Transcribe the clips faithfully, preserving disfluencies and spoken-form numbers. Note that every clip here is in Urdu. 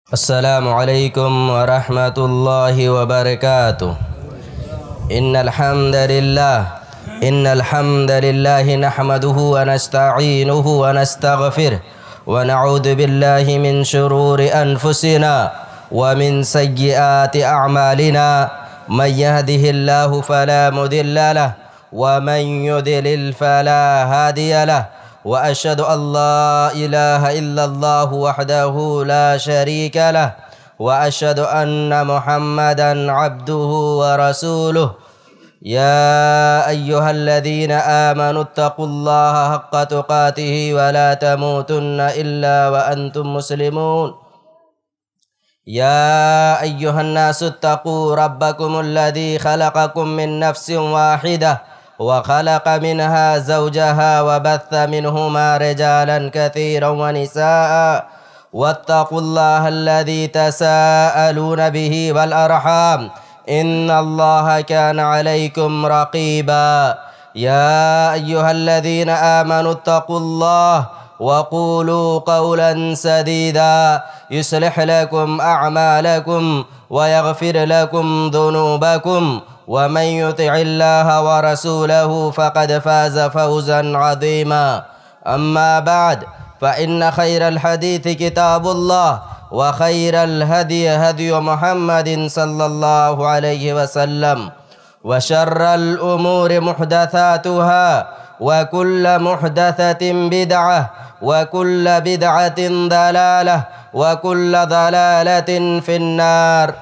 السلام علیکم ورحمۃ اللہ وبرکاتہ۔ ان الحمد للہ ان الحمد للہ نحمده ونستعینه ونستغفره ونعوذ باللہ من شرور انفسنا ومن سیئات اعمالنا من يهده الله فلا مضل له ومن يضلل فلا هادي له وأشهد أن لا إله إلا الله وحده لا شريك له وأشهد أن محمدًا عبده ورسوله يا أيها الذين آمنوا اتقوا الله حق تقاته ولا تموتن إلا وأنتم مسلمون يا أيها الناس اتقوا ربكم الذي خلقكم من نفس واحدة وخلق منها زوجها وبث منهما رجالا كثيرا ونساء واتقوا الله الذي تساءلون به والأرحام إن الله كان عليكم رقيبا يا أيها الذين آمنوا اتقوا الله وقولوا قولا سديدا يصلح لكم أعمالكم ويغفر لكم ذنوبكم ومن يطع الله ورسوله فقد فاز فوزا عظيما أما بعد فإن خير الحديث كتاب الله وخير الهدي هدي محمد صلى الله عليه وسلم وشر الأمور محدثاتها وكل محدثة بدعة وكل بدعة ضلالة وكل ضلالة في النار.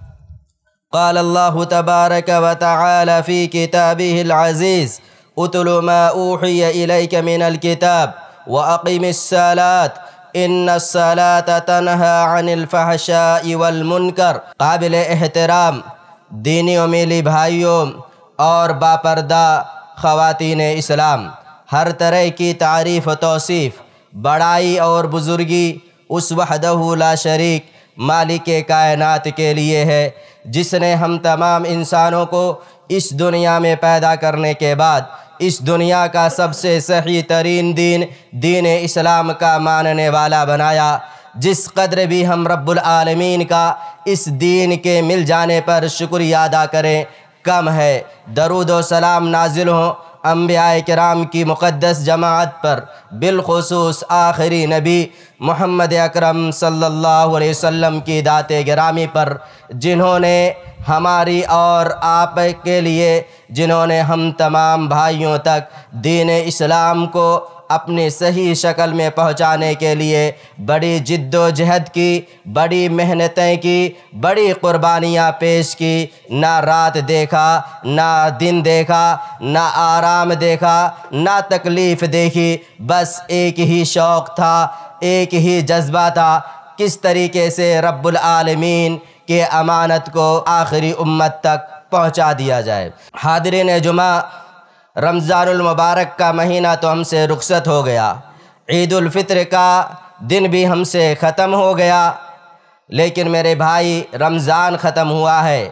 قال الله تبارك وتعالى في كتابه العزيز اتل ما اوحي إليك من الكتاب وأقم الصلاة إن الصلاة تنهى عن الفحشاء والمنکر۔ قابل احترام دینی و میلی بھائیوں اور باپردہ خواتین اسلام، ہر طرح کی تعریف و توصیف، بڑائی اور بزرگی اس وحدہ لا شریک مالک کائنات کے لیے ہے جس نے ہم تمام انسانوں کو اس دنیا میں پیدا کرنے کے بعد اس دنیا کا سب سے صحیح ترین دین دین اسلام کا ماننے والا بنایا۔ جس قدر بھی ہم رب العالمین کا اس دین کے مل جانے پر شکریہ ادا کریں کم ہے۔ درود و سلام نازل ہوں انبیاء کرام کی مقدس جماعت پر، بالخصوص آخری نبی محمد اکرم صلی اللہ علیہ وسلم کی ذات گرامی پر، جنہوں نے ہماری اور آپ کے لیے جنہوں نے ہم تمام بھائیوں تک دین اسلام کو اپنی صحیح شکل میں پہنچانے کے لیے بڑی جد و جہد کی، بڑی محنتیں کی، بڑی قربانیاں پیش کی۔ نہ رات دیکھا، نہ دن دیکھا، نہ آرام دیکھا، نہ تکلیف دیکھی، بس ایک ہی شوق تھا، ایک ہی جذبہ تھا، کس طریقے سے رب العالمین کے امانت کو آخری امت تک پہنچا دیا جائے۔ حاضرین جمعہ، رمضان المبارک کا مہینہ تو ہم سے رخصت ہو گیا، عید الفطر کا دن بھی ہم سے ختم ہو گیا، لیکن میرے بھائی رمضان ختم ہوا ہے۔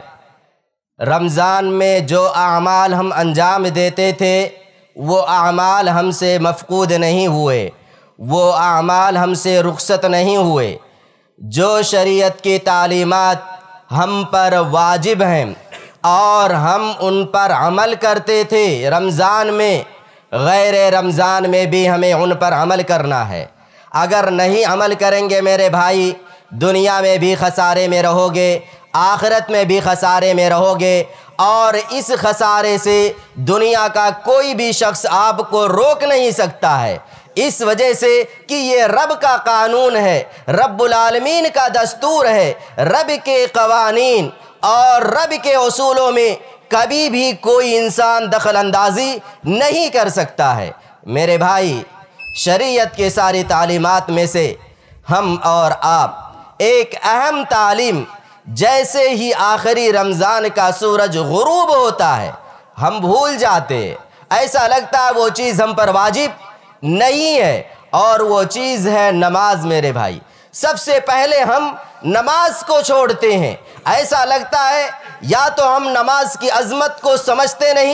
رمضان میں جو اعمال ہم انجام دیتے تھے وہ اعمال ہم سے مفقود نہیں ہوئے، وہ اعمال ہم سے رخصت نہیں ہوئے۔ جو شریعت کی تعلیمات ہم پر واجب ہیں اور ہم ان پر عمل کرتے تھے رمضان میں، غیر رمضان میں بھی ہمیں ان پر عمل کرنا ہے۔ اگر نہیں عمل کریں گے میرے بھائی، دنیا میں بھی خسارے میں رہو گے، آخرت میں بھی خسارے میں رہو گے، اور اس خسارے سے دنیا کا کوئی بھی شخص آپ کو روک نہیں سکتا ہے، اس وجہ سے کہ یہ رب کا قانون ہے، رب العالمین کا دستور ہے، رب کے قوانین اور رب کے اصولوں میں کبھی بھی کوئی انسان دخل اندازی نہیں کر سکتا ہے۔ میرے بھائی، شریعت کے ساری تعلیمات میں سے ہم اور آپ ایک اہم تعلیم، جیسے ہی آخری رمضان کا سورج غروب ہوتا ہے ہم بھول جاتے ہیں، ایسا لگتا ہے وہ چیز ہم پر واجب نہیں ہے، اور وہ چیز ہے نماز۔ میرے بھائی، سب سے پہلے ہم نماز کو چھوڑتے ہیں، ایسا لگتا ہے یا تو ہم نماز کی عظمت کو سمجھتے نہیں،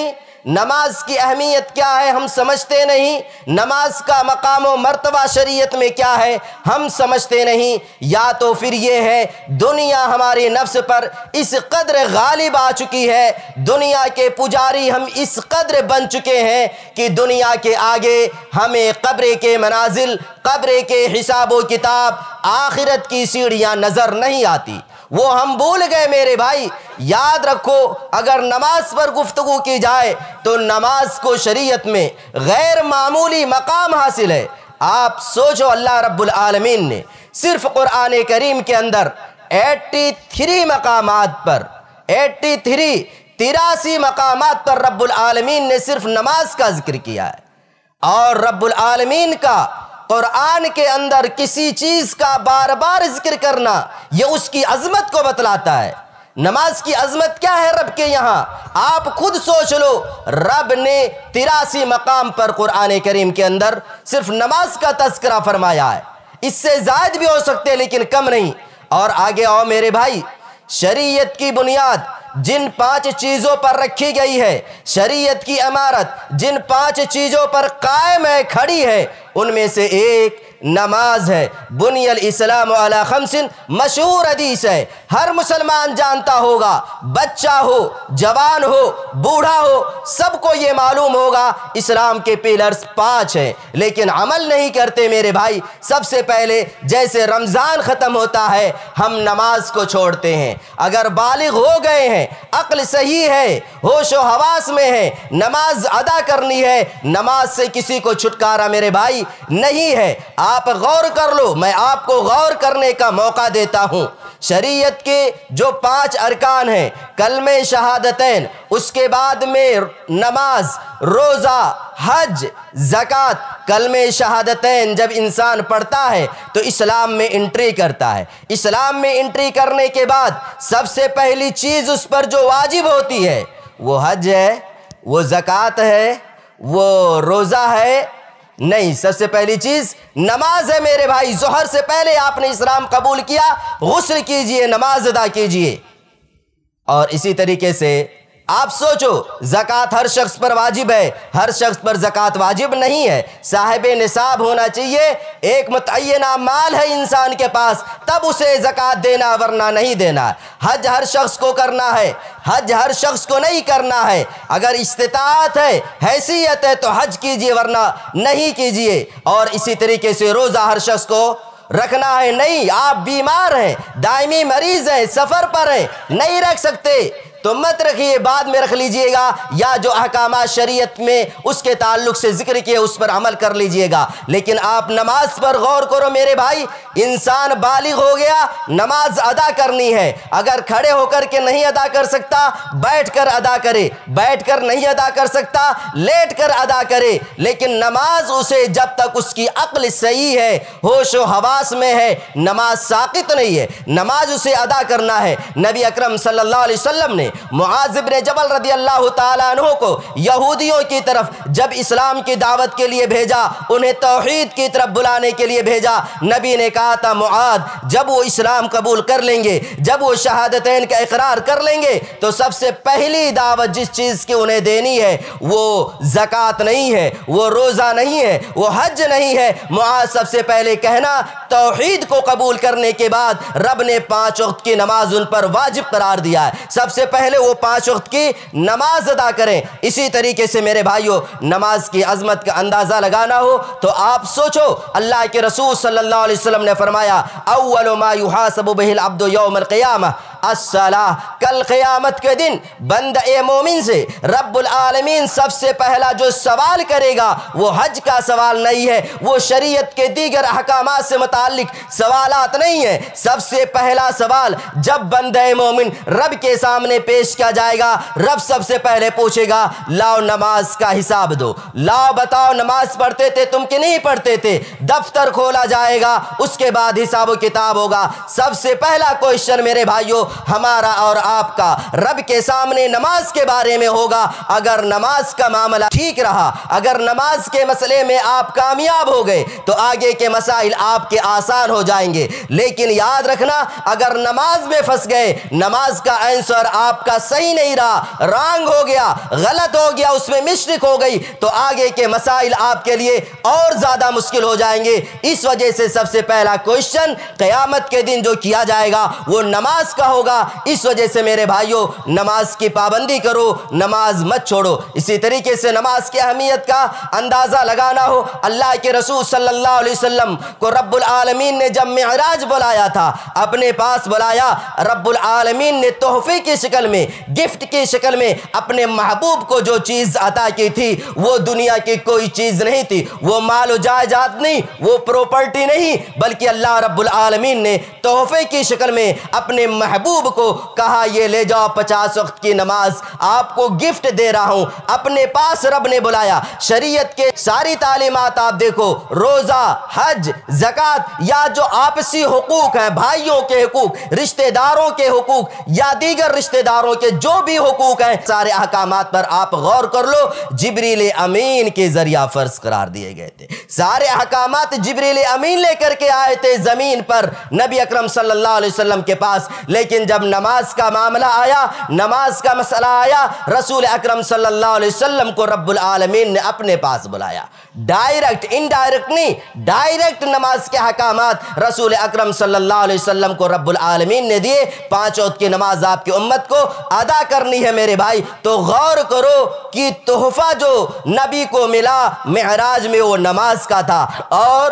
نماز کی اہمیت کیا ہے ہم سمجھتے نہیں، نماز کا مقام و مرتبہ شریعت میں کیا ہے ہم سمجھتے نہیں، یا تو پھر یہ ہے دنیا ہمارے نفس پر اس قدر غالب آ چکی ہے، دنیا کے پجاری ہم اس قدر بن چکے ہیں کہ دنیا کے آگے ہمیں قبر کے منازل، قبر کے حساب و کتاب، آخرت کی سیڑھیاں نظر نہیں آتی، وہ ہم بھول گئے میرے بھائی۔ یاد رکھو اگر نماز پر گفتگو کی جائے تو نماز کو شریعت میں غیر معمولی مقام حاصل ہے۔ آپ سوچو اللہ رب العالمین نے صرف قرآن کریم کے اندر ایٹی تھری مقامات پر ایٹی تھری تراسی مقامات پر رب العالمین نے صرف نماز کا ذکر کیا ہے، اور رب العالمین کا قرآن کے اندر کسی چیز کا بار بار ذکر کرنا یہ اس کی عظمت کو بتلاتا ہے۔ نماز کی عظمت کیا ہے رب کے یہاں؟ آپ خود سوچ لو، رب نے تراسی مقام پر قرآن کریم کے اندر صرف نماز کا تذکرہ فرمایا ہے، اس سے زائد بھی ہو سکتے لیکن کم نہیں۔ اور آگے آؤ میرے بھائی، شریعت کی بنیاد جن پانچ چیزوں پر رکھی گئی ہے، شریعت کی عمارت جن پانچ چیزوں پر قائم ہے، کھڑی ہے، ان میں سے ایک نماز ہے۔ بنی الاسلام علی خمس، مشہور حدیث ہے، ہر مسلمان جانتا ہوگا، بچہ ہو، جوان ہو، بوڑھا ہو، سب کو یہ معلوم ہوگا اسلام کے پیلرز پانچ ہیں، لیکن عمل نہیں کرتے میرے بھائی۔ سب سے پہلے جیسے رمضان ختم ہوتا ہے ہم نماز کو چھوڑتے ہیں، اگر بالغ ہو گئے ہیں، عقل صحیح ہے، ہوش و حواس میں ہے، نماز ادا کرنی ہے، نماز سے کسی کو چھٹکارا میرے بھائی نہیں ہے۔ آپ غور کر لو، میں آپ کو غور کرنے کا موقع دیتا ہوں۔ شریعت کے جو پانچ ارکان ہیں، کلمہ شہادتین، اس کے بعد میں نماز، روزہ، حج، زکوٰۃ۔ کلمہ شہادتین جب انسان پڑھتا ہے تو اسلام میں انٹری کرتا ہے، اسلام میں انٹری کرنے کے بعد سب سے پہلی چیز اس پر جو واجب ہوتی ہے وہ حج ہے، وہ زکوٰۃ ہے، وہ روزہ ہے؟ نہیں، سب سے پہلی چیز نماز ہے میرے بھائی۔ ظہر سے پہلے آپ نے اسلام قبول کیا، غسل کیجئے، نماز ادا کیجئے۔ اور اسی طریقے سے آپ سوچو، زکوٰۃ ہر شخص پر واجب ہے، ہر شخص پر زکوٰۃ واجب نہیں ہے، صاحب نصاب ہونا چاہیے، ایک متعینہ مال ہے انسان کے پاس تب اسے زکوٰۃ دینا ورنہ نہیں دینا۔ حج ہر شخص کو کرنا ہے، حج ہر شخص کو نہیں کرنا ہے، اگر استطاعت ہے، حیثیت ہے تو حج کیجئے ورنہ نہیں کیجئے۔ اور اسی طریقے سے روزہ ہر شخص کو رکھنا ہے، نہیں آپ بیمار ہیں، دائمی مریض ہیں، سفر پر ہیں، نہیں رکھ سکتے تو مت رکھیے، بعد میں رکھ لیجئے گا، یا جو احکامات شریعت میں اس کے تعلق سے ذکر کیے اس پر عمل کر لیجئے گا۔ لیکن آپ نماز پر غور کرو میرے بھائی، انسان بالغ ہو گیا، نماز ادا کرنی ہے، اگر کھڑے ہو کر کے نہیں ادا کر سکتا بیٹھ کر ادا کرے، بیٹھ کر نہیں ادا کر سکتا لیٹ کر ادا کرے، لیکن نماز اسے جب تک اس کی عقل صحیح ہے، ہوش و حواس میں ہے، نماز ساقط نہیں ہے، نماز اسے ادا کرنا ہے۔ نبی اکرم صلی اللہ علیہ وسلم نے معاذ بن جبل رضی اللہ تعالیٰ عنہ کو یہودیوں کی طرف جب اسلام کی دعوت کے لیے بھیجا، انہیں توحید کی طرف بلانے کے لیے بھیجا، نبی نے کہا تھا معاذ جب وہ اسلام قبول کر لیں گے، جب وہ شہادتین کا اقرار کر لیں گے تو سب سے پہلی دعوت جس چیز کی انہیں دینی ہے وہ زکوٰۃ نہیں ہے، وہ روزہ نہیں ہے، وہ حج نہیں ہے، معاذ سب سے پہلے کہنا توحید کو قبول کرنے کے بعد رب نے پانچ وقت کی نماز ان پر واجب قرار دیا ہے، سب سے پہلے وہ پانچ وقت کی نماز ادا کریں۔ اسی طریقے سے میرے بھائیوں، نماز کی عظمت کا اندازہ لگانا ہو تو آپ سوچو، اللہ کے رسول صلی اللہ علیہ وسلم نے فرمایا اول ما یحاسب بہ العبد یوم القیامہ الصلاۃ، کل قیامت کے دن بندہ مومن سے رب العالمین سب سے پہلا جو سوال کرے گا وہ حج کا سوال نہیں ہے، وہ شریعت کے دیگر احکامات سے متعلق سوالات نہیں ہیں، سب سے پہلا سوال جب بندہ مومن رب کے سامنے پیش کیا جائے گا، رب سب سے پہلے پوچھے گا لاؤ نماز کا حساب دو، لاؤ بتاؤ نماز پڑھتے تھے تم کہ نہیں پڑھتے تھے، دفتر کھولا جائے گا، اس کے بعد حساب و کتاب ہوگا۔ سب سے پہلا کوئسچن میرے بھائیوں ہمارا اور آپ کا رب کے سامنے نماز کے بارے میں ہوگا۔ اگر نماز کا معاملہ ٹھیک رہا، اگر نماز کے مسئلے میں آپ کامیاب ہو گئے تو آگے کے مسائل آپ کے آسان ہو جائیں گے۔ لیکن یاد رکھنا، اگر نماز میں پھنس گئے، نماز کا آنسر آپ کا صحیح نہیں رہا، رانگ ہو گیا، غلط ہو گیا، اس میں مشرک ہو گئی، تو آگے کے مسائل آپ کے لیے اور زیادہ مشکل ہو جائیں گے۔ اس وجہ سے سب سے پہلا کوشچن قیامت کے دن جو کیا جائے گا وہ نماز کا ہوگا۔ اس وجہ سے میرے بھائیوں، نماز کی پابندی کرو، نماز مت چھوڑو۔ اسی طریقے سے نماز کی اہمیت کا اندازہ لگانا ہو، اللہ کے رسول صلی اللہ علیہ وسلم کو رب العالمین نے جب معراج بلایا تھا، اپنے پاس بلایا، رب العالمین نے تحفے کی شکل میں، گفٹ کی شکل میں اپنے محبوب کو جو چیز عطا کی تھی وہ دنیا کی کوئی چیز نہیں تھی، وہ مال و جائیداد نہیں، وہ پروپرٹی نہیں، بلکہ اللہ رب العالمین نے تحفے کی شکل میں اپنے محبوب کو کہا یہ لے جاؤ، پچاس وقت کی نماز آپ کو گفٹ دے رہا ہوں۔ اپنے پاس رب نے بلایا۔ شریعت کے ساری تعلیمات آپ دیکھو، روزہ، حج، زکوٰۃ، یا جو آپسی حقوق ہیں، بھائیوں کے حقوق، رشتہ داروں کے حقوق یا دیگر رشتہ داروں کے جو بھی حقوق ہیں، سارے احکامات پر آپ غور کر لو، جبریل امین کے ذریعہ فرض قرار دیے گئے تھے۔ سارے احکامات جبریل امین لے کر کے آئے تھے زمین پر نبی اکرم صلی اللہ علیہ وسلم کے پاس، لیکن جب نماز کا معاملہ آیا، نماز کا مسئلہ آیا، رسول اکرم صلی اللہ علیہ وسلم کو رب العالمین نے اپنے پاس بلایا۔ ڈائریکٹ، انڈائریکٹ نہیں، ڈائریکٹ نماز کے احکامات رسول اکرم صلی اللہ علیہ وسلم کو رب العالمین نے دیے۔ پانچ وقت کی نماز آپ کی امت کو ادا کرنی ہے میرے بھائی، تو غور کرو کہ تحفہ جو نبی کو ملا معراج میں وہ نماز کا تھا، اور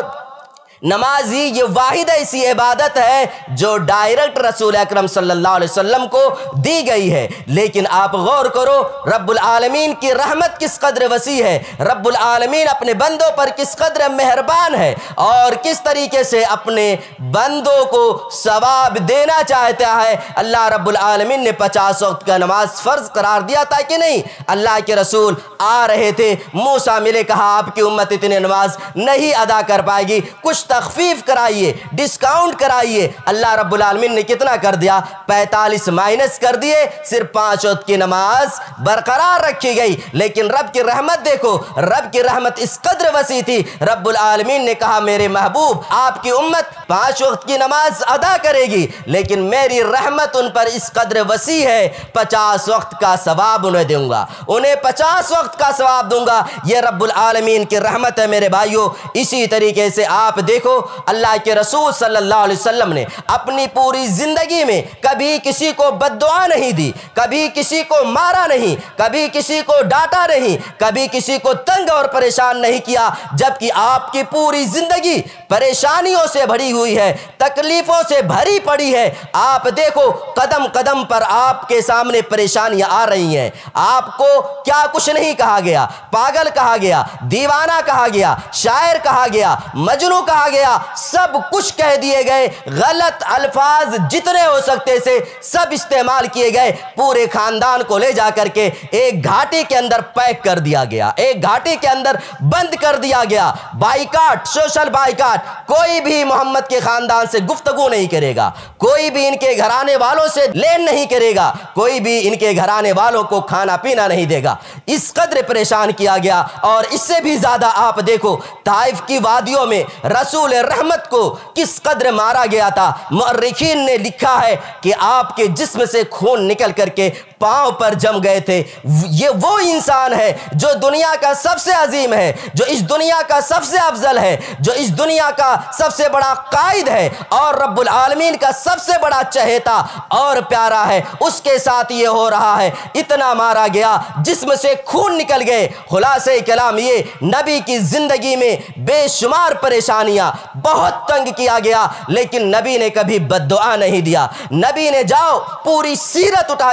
نماز ہی یہ واحد ایسی عبادت ہے جو ڈائریکٹ رسول اکرم صلی اللہ علیہ وسلم کو دی گئی ہے۔ لیکن آپ غور کرو، رب العالمین کی رحمت کس قدر وسیع ہے، رب العالمین اپنے بندوں پر کس قدر مہربان ہے، اور کس طریقے سے اپنے بندوں کو ثواب دینا چاہتا ہے۔ اللہ رب العالمین نے پچاس وقت کا نماز فرض قرار دیا تھا کہ نہیں؟ اللہ کے رسول آ رہے تھے، موسیٰ ملے، کہا آپ کی امت اتنی نماز نہیں ادا کر پائے گی، کچھ تخفیف کرائیے، ڈسکاؤنٹ کرائیے۔ اللہ رب العالمین نے کتنا کر دیا؟ پینتالیس مائنس کر دیے، صرف پانچ وقت کی نماز برقرار رکھی گئی۔ لیکن رب کی رحمت دیکھو، رب کی رحمت اس قدر وسیع تھی، رب العالمین نے کہا میرے محبوب آپ کی امت پانچ وقت کی نماز ادا کرے گی، لیکن میری رحمت ان پر اس قدر وسیع ہے، پچاس وقت کا ثواب انہیں دوں گا، انہیں پچاس وقت کا ثواب دوں گا۔ یہ رب العالمین کی رحمت ہے میرے بھائیوں۔ اسی طریقے سے آپ دیکھو، اللہ کے رسول صلی اللہ علیہ وسلم نے اپنی پوری زندگی میں کبھی کسی کو بد دعا نہیں دی، کبھی کسی کو مارا نہیں، کبھی کسی کو ڈانٹا نہیں، کبھی کسی کو تنگ اور پریشان نہیں کیا، جبکہ آپ کی پوری زندگی پریشانیوں سے بھری ہوئی ہے، تکلیفوں سے بھری پڑی ہے۔ آپ دیکھو، قدم قدم پر آپ کے سامنے پریشانیاں آ رہی ہیں، آپ کو کیا کچھ نہیں کہا گیا، پاگل کہا گیا، دیوانہ کہا گیا، شاعر کہا گیا، مجنوں کہا گیا، سب کچھ کہہ دیے گئے، غلط الفاظ جتنے ہو سکتے سے سب استعمال کیے گئے، پورے خاندان کو لے جا کر کے ایک گھاٹی کے اندر پیک کر دیا گیا، ایک گھاٹی کے اندر بند کر دیا گیا، بائیکاٹ، سوشل بائیکاٹ، کوئی بھی محمد کے خاندان سے گفتگو نہیں کرے گا، کوئی بھی ان کے گھرانے والوں سے لین نہیں کرے گا، کوئی بھی ان کے گھرانے والوں کو کھانا پینا نہیں دے گا، اس قدر پریشان کیا گیا۔ اور اس سے بھی زیادہ آپ دیکھو، طائف کی وادیوں میں رسول رحمت کو کس قدر مارا گیا تھا۔ مؤرخین نے لکھا ہے کہ آپ کے جسم سے خون نکل کر کے پاؤں پر جم گئے تھے۔ یہ وہ انسان ہے جو دنیا کا سب سے عظیم ہے، جو اس دنیا کا سب سے افضل ہے، جو اس دنیا کا سب سے بڑا قائد ہے اور رب العالمین کا سب سے بڑا چہیتا اور پیارا ہے، اس کے ساتھ یہ ہو رہا ہے۔ اتنا مارا گیا، جسم سے خون نکل گئے۔ خلاصہ کلام یہ، نبی کی زندگی میں بے شمار پریشانیاں، بہت تنگ کیا گیا، لیکن نبی نے کبھی بد دعا نہیں دیا۔ نبی نے جاؤ پوری سیرت اٹھا کر کے دیکھ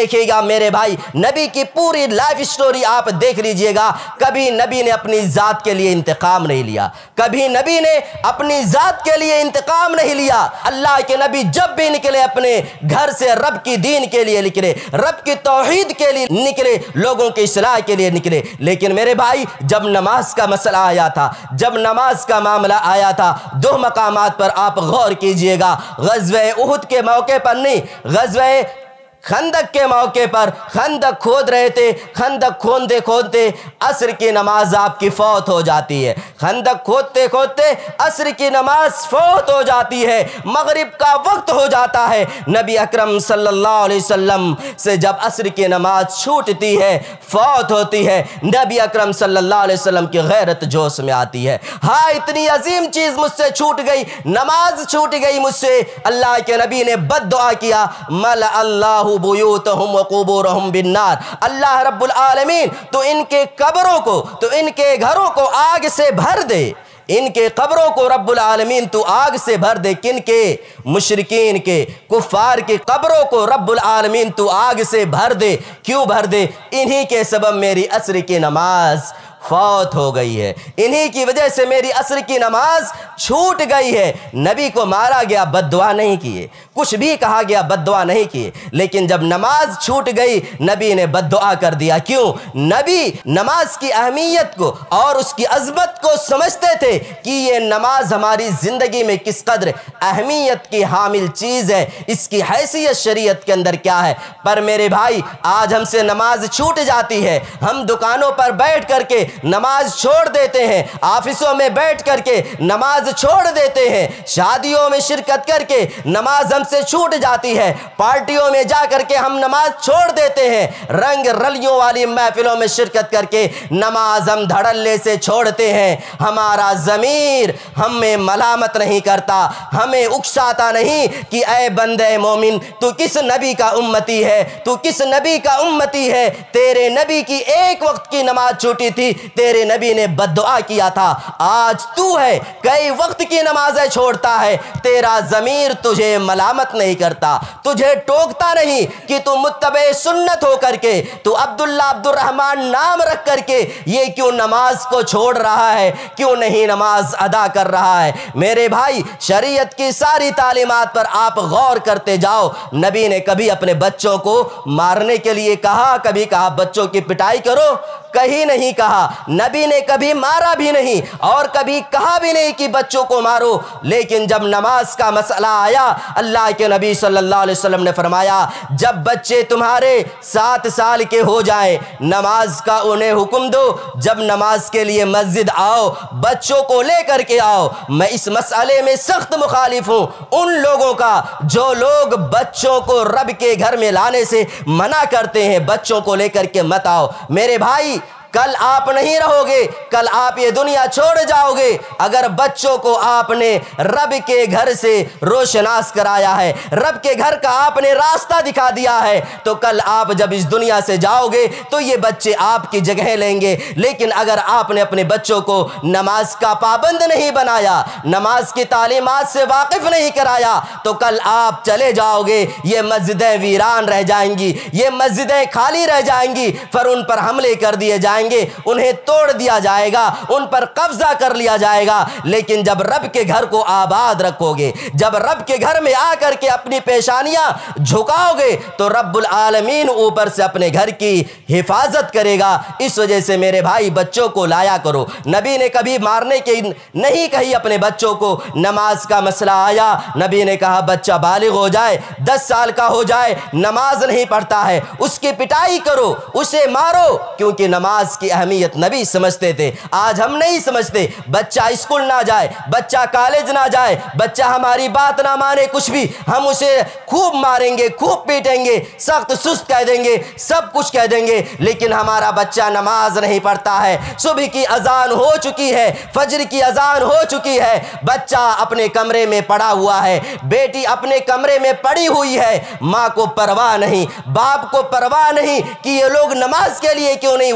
دیکھیے گا میرے بھائی، نبی کی پوری لائف سٹوری آپ دیکھ لیجئے گا، کبھی نبی نے اپنی ذات کے لیے انتقام نہیں لیا، کبھی نبی نے اپنی ذات کے لیے انتقام نہیں لیا۔ اللہ کے نبی جب بھی نکلے اپنے گھر سے رب کی دین کے لیے نکلے، رب کی توحید کے لیے نکلے، لوگوں کی اصلاح کے لیے نکلے۔ لیکن میرے بھائی جب نماز کا مسئلہ آیا تھا، جب نماز کا معاملہ آیا تھا، دو مقامات پر آپ غور کیجئے گا، غزوہ احد کے موقع پر نہیں، غزوہ خندق کے موقع پر خندق کھود رہے تھے، خندق کھودتے کھودتے عصر کی نماز آپ کی فوت ہو جاتی ہے، خندق کھودتے کھودتے عصر کی نماز فوت ہو جاتی ہے، مغرب کا وقت ہو جاتا ہے۔ نبی اکرم صلی اللہ علیہ وسلم سے جب عصر کی نماز چھوٹتی ہے، فوت ہوتی ہے، نبی اکرم صلی اللہ علیہ وسلم کی غیرت جوش میں آتی ہے، ہاں اتنی عظیم چیز مجھ سے چھوٹ گئی، نماز چھوٹ گئی مجھ سے۔ اللہ کے نبی نے بد دعا کیا، مل اللہ بیوتہم وقبورہم بالنار، اللہ رب العالمین تو ان کے قبروں کو، تو ان کے گھروں کو آگ سے بھر دے، ان کے قبروں کو رب العالمین تو آگ سے بھر دے۔ کن کے؟ مشرکین کے، کفار کی قبروں کو رب العالمین تو آگ سے بھر دے۔ کیوں بھر دے؟ انہی کے سبب میری عصر کی نماز فوت ہو گئی ہے، انہی کی وجہ سے میری عصر کی نماز چھوٹ گئی ہے۔ نبی کو مارا گیا، بد دعا نہیں کیے، کچھ بھی کہا گیا، بد دعا نہیں کیے، لیکن جب نماز چھوٹ گئی نبی نے بد دعا کر دیا۔ کیوں؟ نبی نماز کی اہمیت کو اور اس کی عظمت کو سمجھتے تھے کہ یہ نماز ہماری زندگی میں کس قدر اہمیت کی حامل چیز ہے، اس کی حیثیت شریعت کے اندر کیا ہے۔ پر میرے بھائی آج ہم سے نماز چھوٹ جاتی ہے، ہم دکانوں پر بیٹھ کر کے نماز چھوڑ دیتے ہیں، آفسوں میں بیٹھ کر کے نماز چھوڑ دیتے ہیں، شادیوں میں شرکت کر کے نماز ہم سے چھوٹ جاتی ہے، پارٹیوں میں جا کر کے ہم نماز چھوڑ دیتے ہیں، رنگ رلیوں والی محفلوں میں شرکت کر کے نماز ہم دھڑلے سے چھوڑتے ہیں۔ ہمارا ضمیر ہمیں ملامت نہیں کرتا، ہمیں اکساتا نہیں کہ اے بندے مومن تو کس نبی کا امتی ہے، تو کس نبی کا امتی ہے، تیرے نبی کی ایک وقت کی نماز چھوٹی تھی، تیرے نبی نے بد دعا کیا تھا، آج تو ہے کئی وقت کی نمازیں چھوڑتا ہے، تیرا ضمیر تجھے ملامت نہیں کرتا، تجھے ٹوکتا نہیں کہ تو متبع سنت ہو کر کے، تو عبداللہ عبد الرحمن نام رکھ کر کے یہ کیوں نماز کو چھوڑ رہا ہے، کیوں نہیں نماز ادا کر رہا ہے۔ میرے بھائی شریعت کی ساری تعلیمات پر آپ غور کرتے جاؤ، نبی نے کبھی اپنے بچوں کو مارنے کے لیے کہا، کبھی کہا بچوں کی پٹائی کرو، کہیں نہیں کہا، نبی نے کبھی مارا بھی نہیں اور کبھی کہا بھی نہیں کہ بچوں کو مارو۔ لیکن جب نماز کا مسئلہ آیا اللہ کے نبی صلی اللہ علیہ وسلم نے فرمایا جب بچے تمہارے سات سال کے ہو جائیں نماز کا انہیں حکم دو، جب نماز کے لیے مسجد آؤ بچوں کو لے کر کے آؤ۔ میں اس مسئلے میں سخت مخالف ہوں ان لوگوں کا جو لوگ بچوں کو رب کے گھر میں لانے سے منع کرتے ہیں، بچوں کو لے کر کے مت آؤ۔ میرے بھائی کل آپ نہیں رہو گے، کل آپ یہ دنیا چھوڑ جاؤ گے۔ اگر بچوں کو آپ نے رب کے گھر سے روشناس کرایا ہے، رب کے گھر کا آپ نے راستہ دکھا دیا ہے، تو کل آپ جب اس دنیا سے جاؤ گے تو یہ بچے آپ کی جگہ لیں گے۔ لیکن اگر آپ نے اپنے بچوں کو نماز کا پابند نہیں بنایا، نماز کی تعلیمات سے واقف نہیں کرایا، تو کل آپ چلے جاؤ گے، یہ مسجدیں ویران رہ جائیں گی، یہ مسجدیں خالی رہ جائیں گی، پھر ان پر حملے کر دیے جائیں گے، انہیں توڑ دیا جائے گا، ان پر قبضہ کر لیا جائے گا۔ لیکن جب رب کے گھر کو آباد رکھو گے، جب رب کے گھر میں آ کر کے اپنی پیشانیاں جھکاؤ گے تو رب العالمین اوپر سے اپنے گھر کی حفاظت کرے گا۔ اس وجہ سے میرے بھائی بچوں کو لایا کرو۔ نبی نے کبھی مارنے کی نہیں کہی اپنے بچوں کو۔ نماز کا مسئلہ آیا، نبی نے کہا بچہ بالغ ہو جائے، دس سال کا ہو جائے، نماز نہیں پڑھتا ہے، اس کی پٹائی کرو، اسے مارو، کیونکہ نماز کی اہمیت نبی سمجھتے تھے۔ آج ہم نہیں سمجھتے۔ بچہ اسکول نہ جائے، بچہ کالج نہ جائے، بچہ ہماری بات نہ مانے کچھ بھی، ہم اسے خوب ماریں گے، خوب پیٹیں گے، سخت سست کہہ دیں گے، سب کچھ کہہ دیں گے، لیکن ہمارا بچہ نماز نہیں پڑھتا ہے۔ صبح کی اذان ہو چکی ہے، فجر کی اذان ہو چکی ہے، بچہ اپنے کمرے میں پڑا ہوا ہے، بیٹی اپنے کمرے میں پڑی ہوئی ہے، ماں کو پرواہ نہیں، باپ کو پرواہ نہیں کہ یہ لوگ نماز کے لیے کیوں نہیں اٹھتے۔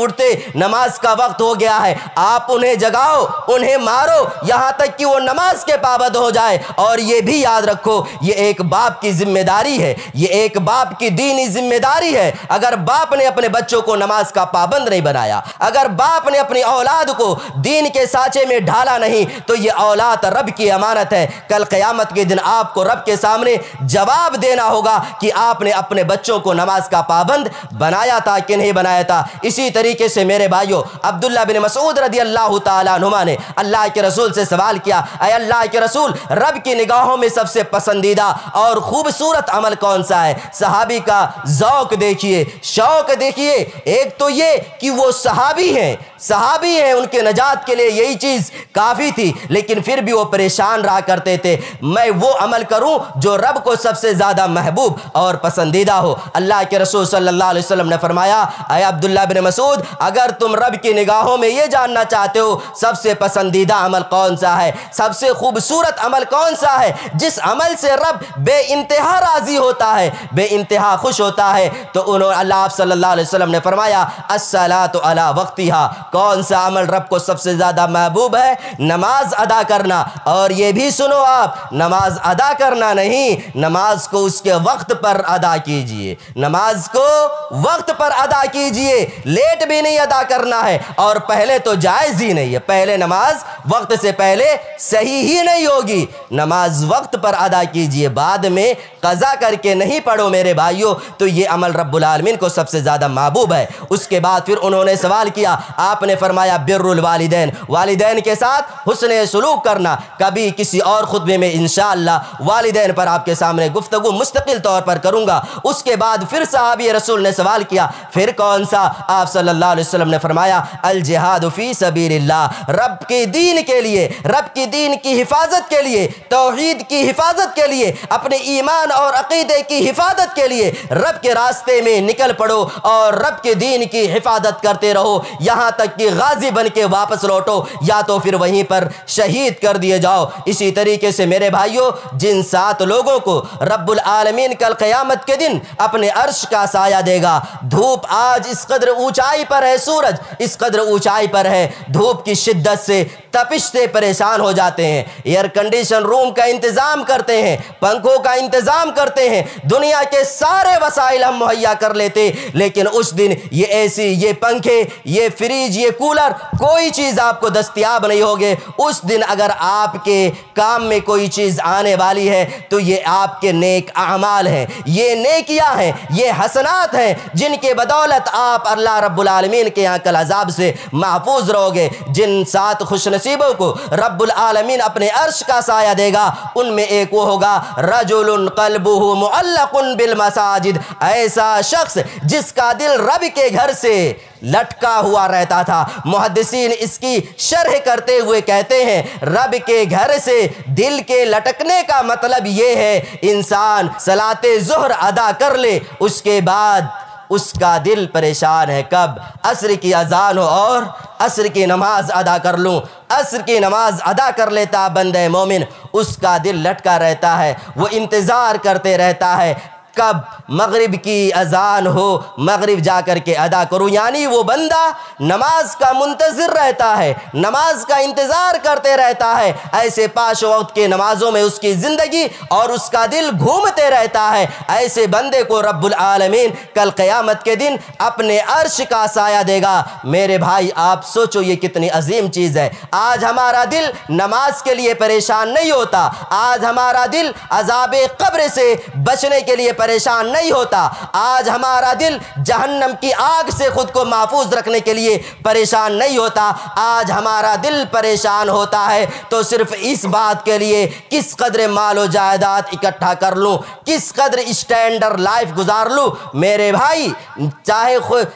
نماز کا وقت ہو گیا ہے، آپ انہیں جگاؤ، انہیں مارو یہاں تک کہ وہ نماز کے پابند ہو جائے۔ اور یہ بھی یاد رکھو یہ ایک باپ کی ذمہ داری ہے، یہ ایک باپ کی دینی ذمہ داری ہے۔ اگر باپ نے اپنے بچوں کو نماز کا پابند نہیں بنایا، اگر باپ نے اپنی اولاد کو دین کے سانچے میں ڈھالا نہیں، تو یہ اولاد رب کی امانت ہے۔ کل قیامت کے دن آپ کو رب کے سامنے جواب دینا ہوگا کہ آپ نے اپنے بچوں کو نماز کا پابند بنایا تھا کہ نہیں بنایا تھا۔ اسی طریقے سے میرے بھائیوں، عبداللہ بن مسعود رضی اللہ تعالیٰ عنہما نے اللہ کے رسول سے سوال کیا، اے اللہ کے رسول، رب کی نگاہوں میں سب سے پسندیدہ اور خوبصورت عمل کون سا ہے؟ صحابی کا ذوق دیکھیے، شوق دیکھیے۔ ایک تو یہ کہ وہ صحابی ہیں، صحابی ہیں، ان کے نجات کے لیے یہی چیز کافی تھی، لیکن پھر بھی وہ پریشان رہا کرتے تھے، میں وہ عمل کروں جو رب کو سب سے زیادہ محبوب اور پسندیدہ ہو۔ اللہ کے رسول صلی اللہ علیہ وسلم نے فرمایا، اے عبداللہ بن مسعود، اگر تم رب کی نگاہوں میں یہ جاننا چاہتے ہو سب سے پسندیدہ عمل کون سا ہے، سب سے خوبصورت عمل کون سا ہے، جس عمل سے رب بے انتہا راضی ہوتا ہے، بے انتہا خوش ہوتا ہے، تو انہوں اللہ صلی اللہ علیہ وسلم نے فرمایا الصلاۃ علی وقتہا، کون سا عمل رب کو سب سے زیادہ محبوب ہے؟ نماز ادا کرنا۔ اور یہ بھی سنو، آپ نماز ادا کرنا نہیں، نماز کو اس کے وقت پر ادا کیجئے، نماز کو وقت پر ادا کیجئے، لیٹ بھی نہیں ادا کرنا ہے، اور پہلے تو جائز ہی نہیں ہے، پہلے نماز وقت سے پہلے صحیح ہی نہیں ہوگی، نماز وقت پر ادا کیجئے، بعد میں قضا کر کے نہیں پڑھو میرے بھائیوں، تو یہ عمل رب العالمین کو سب سے زیادہ محبوب ہے۔ اس کے بعد پھر انہوں نے سوال کیا، آپ نے فرمایا بر الوالدین، والدین کے ساتھ حسن سلوک کرنا۔ کبھی کسی اور خطبے میں انشاءاللہ والدین پر آپ کے سامنے گفتگو مستقل طور پر کروں گا۔ اس کے بعد پھر صحابی رسول نے سوال کیا، پھر کون سا؟ آپ صلی اللہ علیہ وسلم نے فرمایا الجہاد فی سبیل اللہ، رب کے دین کے لیے، رب کی دین کی حفاظت کے لیے، توحید کی حفاظت کے لیے، اپنے ایمان اور عقیدے کی حفاظت کے لیے رب کے راستے میں نکل پڑو اور رب کے دین کی حفاظت کرتے رہو یہاں تک کہ غازی بن کے واپس لوٹو، یا تو پھر وہیں پر شہید کر دیے جاؤ۔ اسی طریقے سے میرے بھائیوں، جن سات لوگوں کو رب العالمین کل قیامت کے دن اپنے عرش کا سایہ دے گا، دھوپ آج اس قدر اونچائی پر ہے، سورج اس قدر اونچائی پر ہے، دھوپ کی شدت سے تپش سے پریشان ہو جاتے ہیں، ایئر کنڈیشن روم کا انتظام کرتے ہیں، پنکھوں کا انتظام کرتے ہیں، دنیا کے سارے وسائل ہم مہیا کر لیتے، لیکن اس دن یہ ایسی، یہ پنکھے، یہ فریج، یہ کولر، کوئی چیز آپ کو دستیاب نہیں ہوگی۔ اس دن اگر آپ کے کام میں کوئی چیز آنے والی ہے تو یہ آپ کے نیک اعمال ہیں، یہ نیکیاں ہیں، یہ حسنات ہیں، جن کے بدولت آپ اللہ رب العالمین کے یہاں کل عذاب سے محفوظ رہو گے۔ جن سات خوش نصیبوں کو رب العالمین اپنے عرش کا سایہ دے گا، ان میں ایک وہ ہوگا رجل قلبہ معلق بالمساجد، ایسا شخص جس کا دل رب کے گھر سے لٹکا ہوا رہتا تھا۔ محدثین اس کی شرح کرتے ہوئے کہتے ہیں رب کے گھر سے دل کے لٹکنے کا مطلب یہ ہے انسان صلاۃ ظہر ادا کر لے، اس کے بعد اس کا دل پریشان ہے، کب عصر کی اذان ہو اور عصر کی نماز ادا کر لوں، عصر کی نماز ادا کر لیتا بندہ مومن، اس کا دل لٹکا رہتا ہے، وہ انتظار کرتے رہتا ہے کب مغرب کی اذان ہو، مغرب جا کر کے ادا کروں۔ یعنی وہ بندہ نماز کا منتظر رہتا ہے، نماز کا انتظار کرتے رہتا ہے، ایسے پانچ وقت کے نمازوں میں اس کی زندگی اور اس کا دل گھومتے رہتا ہے۔ ایسے بندے کو رب العالمین کل قیامت کے دن اپنے عرش کا سایہ دے گا۔ میرے بھائی آپ سوچو یہ کتنی عظیم چیز ہے۔ آج ہمارا دل نماز کے لیے پریشان نہیں ہوتا، آج ہمارا دل عذاب قبر سے بچنے کے لیے پریشان نہیں ہوتا، آج ہمارا دل جہنم کی آگ سے خود کو محفوظ رکھنے کے لیے پریشان نہیں ہوتا، آج ہمارا دل پریشان ہوتا ہے تو صرف اس بات کے لیے کس قدر مال و جائیداد اکٹھا کر لوں، کس قدر اسٹینڈرڈ لائف گزار لوں۔ میرے بھائی چاہے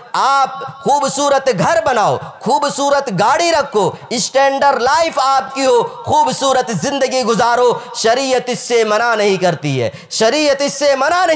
آپ خوبصورت گھر بناؤ، خوبصورت گاڑی رکھو، اسٹینڈرڈ لائف آپ کی ہو، خوبصورت زندگی گزارو، شریعت اس سے منع نہیں کرتی ہے، شریعت اس سے منع نہیں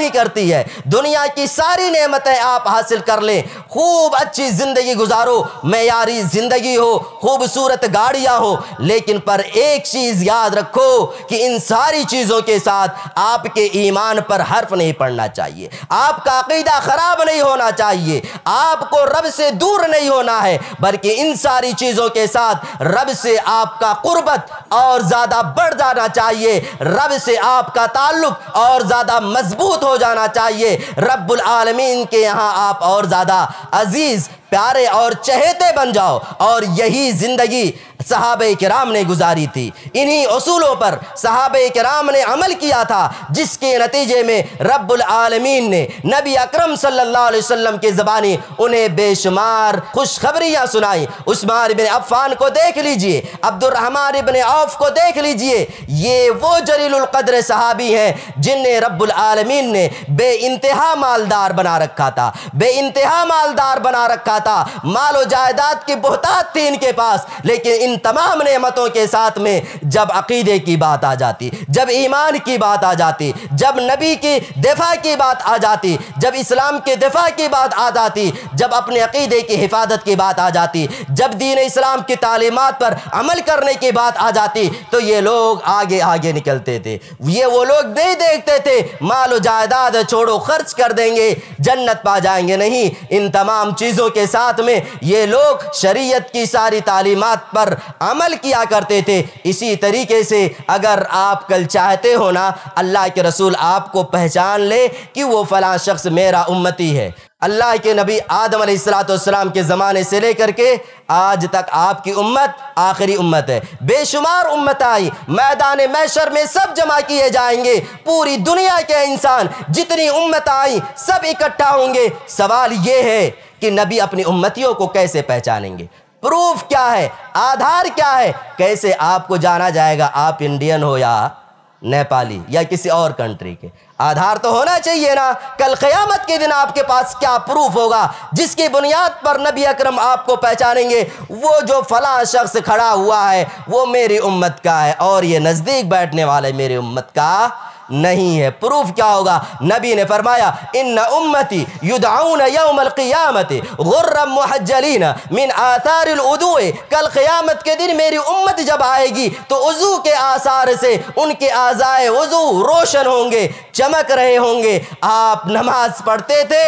نہیں کرتی ہے۔ دنیا کی ساری نعمتیں آپ حاصل کر لیں، خوب اچھی زندگی گزارو، معیاری زندگی ہو، خوبصورت گاڑیاں ہو، لیکن پر ایک چیز یاد رکھو کہ ان ساری چیزوں کے ساتھ آپ کے ایمان پر حرف نہیں پڑنا چاہیے، آپ کا عقیدہ خراب نہیں ہونا چاہیے، آپ کو رب سے دور نہیں ہونا ہے، بلکہ ان ساری چیزوں کے ساتھ رب سے آپ کا قربت اور زیادہ بڑھ جانا چاہیے، رب سے آپ کا تعلق اور زیادہ مضبوط ہو جانا چاہیے، رب العالمین کے یہاں آپ اور زیادہ عزیز، پیارے اور چہیتے بن جاؤ۔ اور یہی زندگی صحابہ کرام نے گزاری تھی، انہی اصولوں پر صحابہ کرام نے عمل کیا تھا، جس کے نتیجے میں رب العالمین نے نبی اکرم صلی اللہ علیہ وسلم کی زبانی انہیں بے شمار خوشخبریاں سنائیں۔ عثمان بن عفان کو دیکھ لیجئے، عبد الرحمن بن عوف کو دیکھ لیجئے، یہ وہ جلیل القدر صحابی ہیں جنہیں رب العالمین نے بے انتہا مالدار بنا رکھا تھا، بے انتہا مالدار بنا رکھا تھا، مال و جائیداد کی بہتات تھی ان کے پاس، لیکن ان تمام نعمتوں کے ساتھ میں جب عقیدے کی بات آ جاتی، جب ایمان کی بات آ جاتی، جب نبی کی دفاع کی بات آ جاتی، جب اسلام کے دفاع کی بات آ جاتی، جب اپنے عقیدے کی حفاظت کی بات آ جاتی، جب دین اسلام کی تعلیمات پر عمل کرنے کی بات آ جاتی، تو یہ لوگ آگے آگے نکلتے تھے۔ یہ وہ لوگ نہیں دیکھتے تھے مال و جائیداد چھوڑو خرچ کر دیں گے جنت پا جائیں گے، نہیں، ان تمام چیزوں کے ساتھ میں یہ لوگ شریعت کی ساری تعلیمات پر عمل کیا کرتے تھے۔ اسی طریقے سے اگر آپ کل چاہتے ہو نا اللہ کے رسول آپ کو پہچان لے کہ وہ فلاں شخص میرا امتی ہے، اللہ کے نبی آدم علیہ السلام کے زمانے سے لے کر کے آج تک آپ کی امت آخری امت ہے، بے شمار امت آئی، میدان محشر میں سب جمع کیے جائیں گے، پوری دنیا کے انسان جتنی امت آئی سب اکٹھا ہوں گے۔ سوال یہ ہے کہ نبی اپنی امتیوں کو کیسے پہچانیں گے؟ پروف کیا ہے؟ آدھار کیا ہے؟ کیسے آپ کو جانا جائے گا آپ انڈین ہو یا نیپالی یا کسی اور کنٹری کے؟ آدھار تو ہونا چاہیے نا۔ کل قیامت کے دن آپ کے پاس کیا پروف ہوگا جس کی بنیاد پر نبی اکرم آپ کو پہچانیں گے؟ وہ جو فلاں شخص کھڑا ہوا ہے وہ میری امت کا ہے اور یہ نزدیک بیٹھنے والے میری امت کا نہیں ہے۔ پروف کیا ہوگا؟ نبی نے فرمایا ان امتی یدعون یوم القیامت غرا محجلین من آثار الوضوء، کل قیامت کے دن میری امت جب آئے گی تو وضو کے آثار سے ان کے اعضائے وضو روشن ہوں گے، چمک رہے ہوں گے۔ آپ نماز پڑھتے تھے،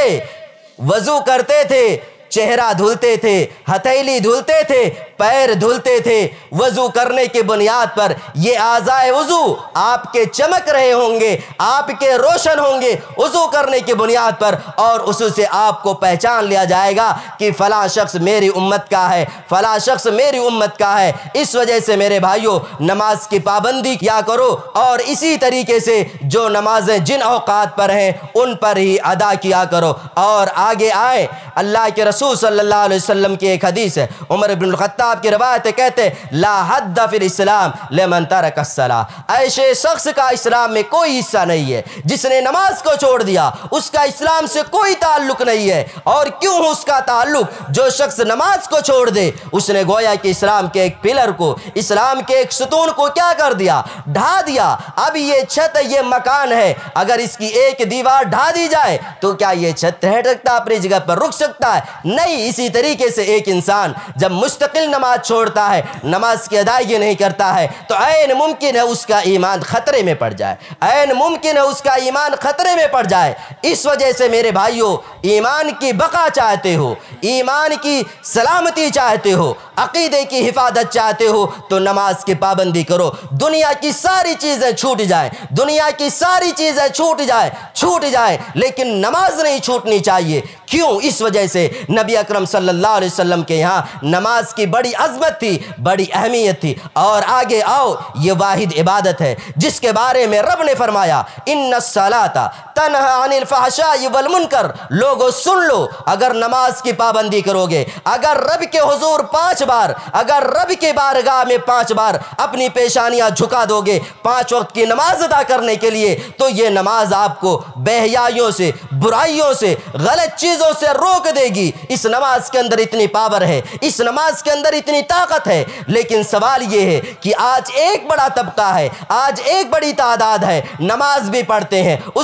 وضو کرتے تھے، چہرہ دھلتے تھے، ہتھیلی دھلتے تھے، پیر دھلتے تھے، وضو کرنے کی بنیاد پر یہ اعضائے وضو آپ کے چمک رہے ہوں گے، آپ کے روشن ہوں گے وضو کرنے کی بنیاد پر، اور اس سے آپ کو پہچان لیا جائے گا کہ فلاں شخص میری امت کا ہے، فلاں شخص میری امت کا ہے۔ اس وجہ سے میرے بھائیوں نماز کی پابندی کیا کرو، اور اسی طریقے سے جو نمازیں جن اوقات پر ہیں ان پر ہی ادا کیا کرو۔ اور آگے آئے اللہ کے رسول صلی اللہ علیہ وسلم کی ایک حدیث ہے، عمر بن الخطاب کی روایت کہتے لا حد فی الاسلام لمن ترک الصلاۃ، ایسے شخص کا اسلام میں کوئی حصہ نہیں ہے جس نے نماز کو چھوڑ دیا، اس کا اسلام سے کوئی تعلق نہیں ہے۔ اور کیوں اس کا تعلق؟ جو شخص نماز کو چھوڑ دے اس نے گویا کہ اسلام کے ایک پلر کو، اسلام کے ایک ستون کو کیا کر دیا؟ ڈھا دیا۔ اب یہ چھت، یہ مکان ہے، اگر اس کی ایک دیوار ڈھا دی جائے تو کیا یہ چھت ہٹ سکتا ہے، اپنی جگہ پر رک سکتا ہے؟ نہیں۔ اسی طریقے سے ایک انسان جب مستقل نماز چھوڑتا ہے، نماز کی ادائیگی نہیں کرتا ہے، تو عین ممکن ہے اس کا ایمان خطرے میں پڑ جائے، عین ممکن ہے اس کا ایمان خطرے میں پڑ جائے۔ اس وجہ سے میرے بھائیوں ایمان کی بقا چاہتے ہو، ایمان کی سلامتی چاہتے ہو، عقیدے کی حفاظت چاہتے ہو تو نماز کی پابندی کرو۔ دنیا کی ساری چیزیں چھوٹ جائیں، دنیا کی ساری چیزیں چھوٹ جائیں چھوٹ جائیں لیکن نماز نہیں چھوٹنی چاہیے۔ کیوں؟ اس وجہ سے نبی اکرم صلی اللہ علیہ وسلم کے یہاں نماز کی بڑی عظمت تھی، بڑی اہمیت تھی۔ اور آگے آؤ، یہ واحد عبادت ہے جس کے بارے میں رب نے فرمایا ان الصلاۃ تنہی عن الفحشاء والمنکر۔ لوگوں سن لو، اگر نماز کی پابندی کرو گے، اگر رب کے حضور پانچ بار، اگر رب کے بارگاہ میں پانچ بار اپنی پیشانیاں جھکا دو گے پانچ وقت کی نماز ادا کرنے کے لیے، تو یہ نماز آپ کو بے حیائیوں سے، برائیوں سے، غلط چیزوں سے روک دے گی۔ اس نماز کے اندر اتنی پاور ہے، اس نماز کے اندر اتنی طاقت ہے۔ لیکن سوال یہ ہے کہ آج ایک بڑا طبقہ ہے، آج ایک بڑی تعداد ہے، نماز بھی پڑھتے ہیں، اس کے بعد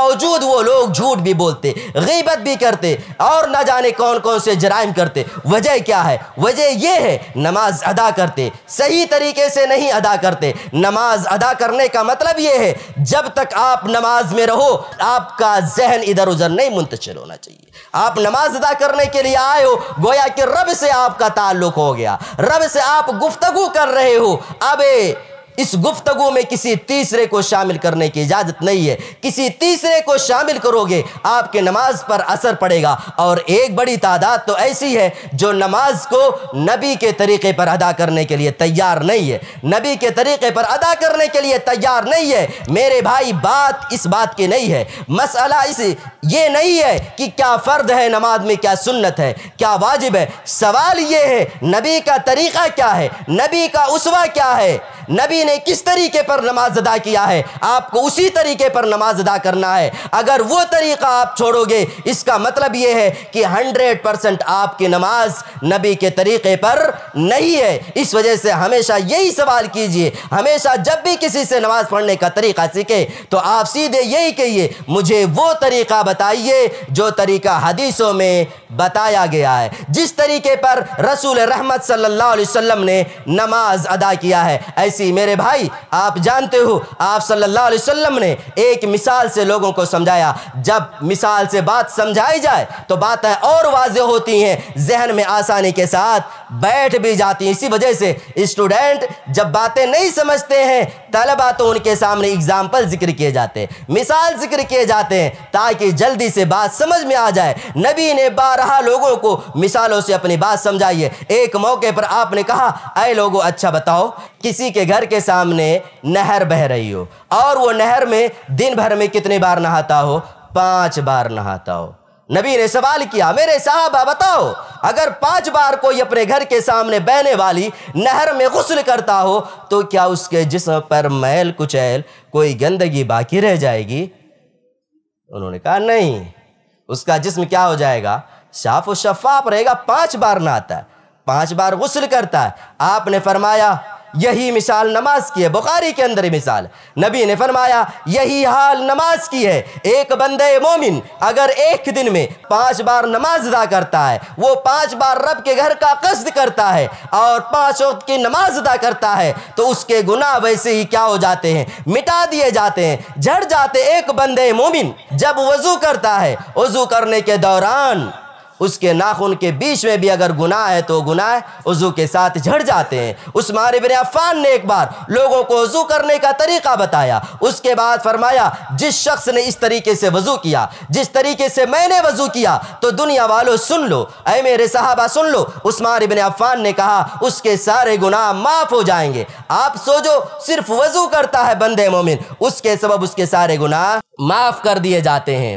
باوجود وہ لوگ جھوٹ بھی بولتے، غیبت بھی کرتے اور نہ جانے کون کون سے جرائم کرتے۔ وجہ کیا ہے؟ وجہ یہ ہے نماز ادا کرتے، صحیح طریقے سے نہیں ادا کرتے۔ نماز ادا کرنے کا مطلب یہ ہے جب تک آپ نماز میں رہو آپ کا ذہن ادھر ادھر نہیں منتشر ہونا چاہیے۔ آپ نماز ادا کرنے کے لیے آئے ہو، گویا کہ رب سے آپ کا تعلق ہو گیا، رب سے آپ گفتگو کر رہے ہو۔ اب اس گفتگو میں کسی تیسرے کو شامل کرنے کی اجازت نہیں ہے۔ کسی تیسرے کو شامل کرو گے آپ کے نماز پر اثر پڑے گا۔ اور ایک بڑی تعداد تو ایسی ہے جو نماز کو نبی کے طریقے پر ادا کرنے کے لیے تیار نہیں ہے، نبی کے طریقے پر ادا کرنے کے لیے تیار نہیں ہے۔ میرے بھائی بات اس بات کی نہیں ہے، مسئلہ اس یہ نہیں ہے کہ کیا فرض ہے نماز میں، کیا سنت ہے، کیا واجب ہے۔ سوال یہ ہے نبی کا طریقہ کیا ہے، نبی کا اسوہ کیا ہے، نبی نے کس طریقے پر نماز ادا کیا ہے، آپ کو اسی طریقے پر نماز ادا کرنا ہے۔ اگر وہ طریقہ آپ چھوڑو گے اس کا مطلب یہ ہے کہ ہنڈریڈ پرسنٹ آپ کی نماز نبی کے طریقے پر نہیں ہے۔ اس وجہ سے ہمیشہ یہی سوال کیجئے، ہمیشہ جب بھی کسی سے نماز پڑھنے کا طریقہ سیکھے تو آپ سیدھے یہی کہیے مجھے وہ طریقہ بتائیے جو طریقہ حدیثوں میں بتایا گیا ہے، جس طریقے پر رسول رحمت صلی اللہ علیہ وسلم نے نماز ادا کیا ہے۔ ایسی میرے بھائی آپ جانتے ہو آپ صلی اللہ علیہ وسلم نے ایک مثال سے لوگوں کو سمجھایا۔ جب مثال سے بات سمجھائی جائے تو باتیں اور واضح ہوتی ہیں، ذہن میں آسانی کے ساتھ بیٹھ بھی جاتی ہیں۔ اسی وجہ سے اسٹوڈنٹ جب باتیں نہیں سمجھتے ہیں طلبہ تو ان کے سامنے اگزامپل ذکر کیے جاتے ہیں، مثال ذکر کیے جاتے ہیں تاکہ جلدی سے بات سمجھ میں آ جائے۔ نبی نے بارہا لوگوں کو مثالوں سے اپنی بات سمجھائی ہے۔ ایک موقع پر آپ نے کہا اے لوگو اچھا بتاؤ کسی کے گھر کے سامنے نہر بہ رہی ہو اور وہ نہر میں دن بھر میں کتنے بار نہاتا ہو؟ پانچ بار نہاتا ہو۔ نبی نے سوال کیا میرے صحابہ بتاؤ اگر پانچ بار کوئی اپنے گھر کے سامنے بہنے والی نہر میں غسل کرتا ہو تو کیا اس کے جسم پر میل کچیل کوئی گندگی باقی رہ جائے گی؟ انہوں نے کہا نہیں، اس کا جسم کیا ہو جائے گا؟ صاف و شفاف رہے گا۔ پانچ بار نہاتا ہے، پانچ بار غسل کرتا ہے۔ آپ نے فرمایا یہی مثال نماز کی ہے، بخاری کے اندر مثال نبی نے فرمایا یہی حال نماز کی ہے۔ ایک بندے مومن اگر ایک دن میں پانچ بار نماز ادا کرتا ہے، وہ پانچ بار رب کے گھر کا قصد کرتا ہے اور پانچ وقت کی نماز ادا کرتا ہے تو اس کے گناہ ویسے ہی کیا ہو جاتے ہیں؟ مٹا دیے جاتے ہیں، جھڑ جاتے۔ ایک بندے مومن جب وضو کرتا ہے، وضو کرنے کے دوران اس کے ناخن کے بیچ میں بھی اگر گناہ ہے تو گناہ وضو کے ساتھ جھڑ جاتے ہیں۔ عثمان بن عفان نے ایک بار لوگوں کو وضو کرنے کا طریقہ بتایا، اس کے بعد فرمایا جس شخص نے اس طریقے سے وضو کیا جس طریقے سے میں نے وضو کیا تو دنیا والوں سن لو، اے میرے صحابہ سن لو، عثمان بن عفان نے کہا اس کے سارے گناہ معاف ہو جائیں گے۔ آپ سوچو صرف وضو کرتا ہے بندے مومن، اس کے سبب اس کے سارے گناہ معاف کر دیے جاتے ہیں۔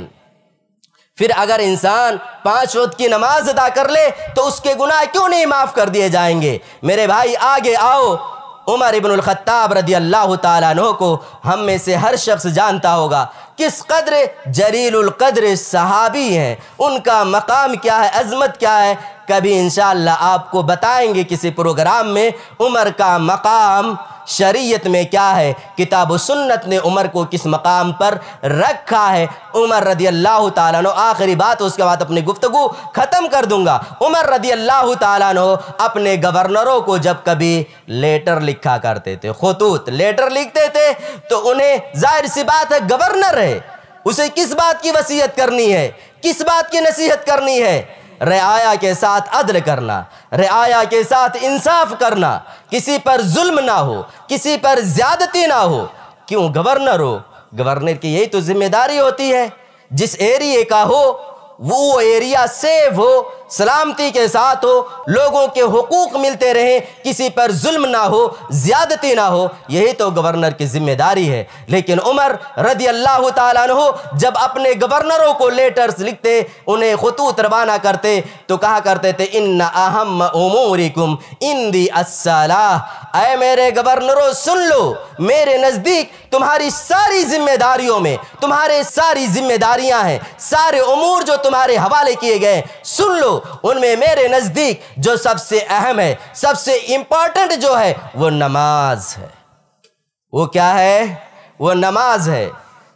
پھر اگر انسان پانچ وقت کی نماز ادا کر لے تو اس کے گناہ کیوں نہیں معاف کر دیے جائیں گے؟ میرے بھائی آگے آؤ، عمر ابن الخطاب رضی اللہ تعالیٰ عنہ کو ہم میں سے ہر شخص جانتا ہوگا، کس قدر جلیل القدر صحابی ہیں، ان کا مقام کیا ہے، عظمت کیا ہے۔ کبھی انشاءاللہ آپ کو بتائیں گے کسی پروگرام میں عمر کا مقام شریعت میں کیا ہے، کتاب و سنت نے عمر کو کس مقام پر رکھا ہے۔ عمر رضی اللہ تعالیٰ عنہ، آخری بات اس کے بعد اپنی گفتگو ختم کر دوں گا۔ عمر رضی اللہ تعالیٰ عنہ اپنے گورنروں کو جب کبھی لیٹر لکھا کرتے تھے، خطوط لیٹر لکھتے تھے تو انہیں ظاہر سی بات ہے گورنر ہے، اسے کس بات کی وصیت کرنی ہے، کس بات کی نصیحت کرنی ہے؟ رعایا کے ساتھ عدل کرنا، رعایا کے ساتھ انصاف کرنا، کسی پر ظلم نہ ہو، کسی پر زیادتی نہ ہو۔ کیوں؟ گورنر ہو، گورنر کی یہی تو ذمہ داری ہوتی ہے، جس ایریے کا ہو وہ ایریا سیف ہو، سلامتی کے ساتھ ہو، لوگوں کے حقوق ملتے رہیں، کسی پر ظلم نہ ہو، زیادتی نہ ہو، یہی تو گورنر کی ذمہ داری ہے۔ لیکن عمر رضی اللہ تعالیٰ عنہ جب اپنے گورنروں کو لیٹرز لکھتے، انہیں خطوط روانہ کرتے تو کہا کرتے تھے ان اہم امورکم عندی الصلاۃ، اے میرے گورنروں سن لو، میرے نزدیک تمہاری ساری ذمہ داریوں میں تمہارے ساری ذمہ داریاں ہیں، سارے امور جو تمہارے حوالے کیے گئے سن لو، ان میں میرے نزدیک جو سب سے اہم ہے، سب سے امپورٹنٹ جو ہے وہ نماز ہے۔ وہ کیا ہے؟ وہ نماز ہے۔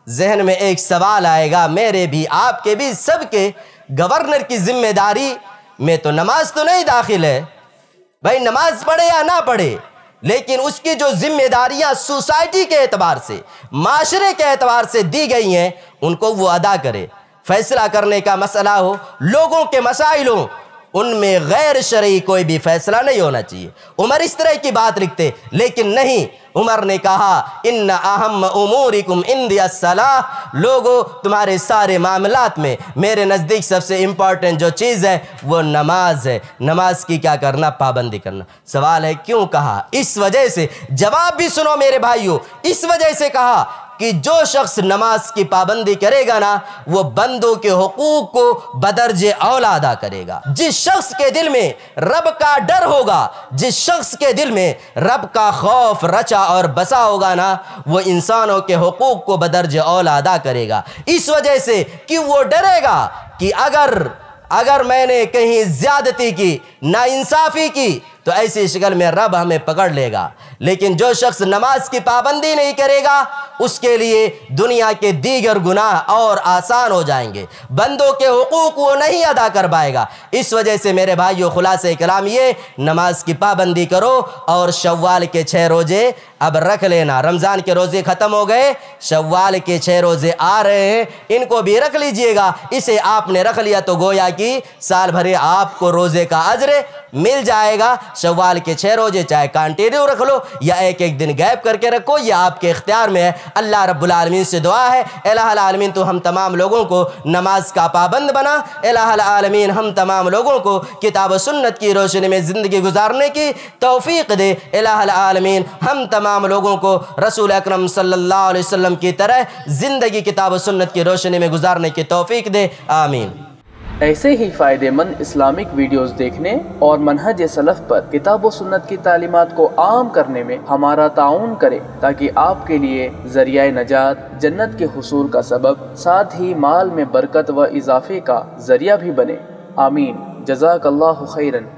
ذہن میں ایک سوال آئے گا، میرے بھی آپ کے بھی سب کے گورنر کی ذمہ داری میں تو نماز تو نہیں داخل ہے، بھائی نماز پڑھے یا نہ پڑھے، لیکن اس کی جو ذمہ داریاں سوسائٹی کے اعتبار سے، معاشرے کے اعتبار سے دی گئی ہیں، ان کو وہ ادا کرے۔ فیصلہ کرنے کا مسئلہ ہو، لوگوں کے مسائل ہوں، ان میں غیر شرعی کوئی بھی فیصلہ نہیں ہونا چاہیے۔ عمر اس طرح کی بات لکھتے، لیکن نہیں، عمر نے کہا ان اہم امورکم عندی الصلاۃ، لوگوں تمہارے سارے معاملات میں میرے نزدیک سب سے امپورٹنٹ جو چیز ہے وہ نماز ہے، نماز کی کیا کرنا؟ پابندی کرنا۔ سوال ہے کیوں کہا؟ اس وجہ سے، جواب بھی سنو میرے بھائیو، اس وجہ سے کہا کہ جو شخص نماز کی پابندی کرے گا نا، وہ بندوں کے حقوق کو بدرج اولا ادا کرے گا۔ جس شخص کے دل میں رب کا ڈر ہوگا، جس شخص کے دل میں رب کا خوف رچا اور بسا ہوگا نا، وہ انسانوں کے حقوق کو بدرج اولا ادا کرے گا، اس وجہ سے کہ وہ ڈرے گا کہ اگر اگر میں نے کہیں زیادتی کی، ناانصافی کی، تو ایسی شکل میں رب ہمیں پکڑ لے گا۔ لیکن جو شخص نماز کی پابندی نہیں کرے گا، اس کے لیے دنیا کے دیگر گناہ اور آسان ہو جائیں گے، بندوں کے حقوق وہ نہیں ادا کر پائے گا۔ اس وجہ سے میرے بھائیو، خلاصہ کلام یہ، نماز کی پابندی کرو، اور شوال کے چھ روزے اب رکھ لینا۔ رمضان کے روزے ختم ہو گئے، شوال کے چھ روزے آ رہے ہیں، ان کو بھی رکھ لیجئے گا۔ اسے آپ نے رکھ لیا تو گویا کہ سال بھر آپ کو روزے کا اجر مل جائے گا۔ شوال کے چھ روزے چاہے کانٹینیو رکھ لو یا ایک ایک دن گیپ کر کے رکھو، یہ آپ کے اختیار میں ہے۔ اللہ رب العالمین سے دعا ہے، الہ العالمین تو ہم تمام لوگوں کو نماز کا پابند بنا، الہ العالمین ہم تمام لوگوں کو کتاب و سنت کی روشنی میں زندگی گزارنے کی توفیق دے، الہ العالمین ہم تمام لوگوں کو رسول اکرم صلی اللہ علیہ وسلم کی طرح زندگی کتاب و سنت کی روشنی میں گزارنے کی توفیق دے، آمین۔ ایسے ہی فائدہ مند اسلامک ویڈیوز دیکھنے اور منہج سلف پر کتاب و سنت کی تعلیمات کو عام کرنے میں ہمارا تعاون کریں، تاکہ آپ کے لیے ذریعہ نجات، جنت کے حصول کا سبب، ساتھ ہی مال میں برکت و اضافے کا ذریعہ بھی بنے، آمین۔ جزاک اللہ خیرن۔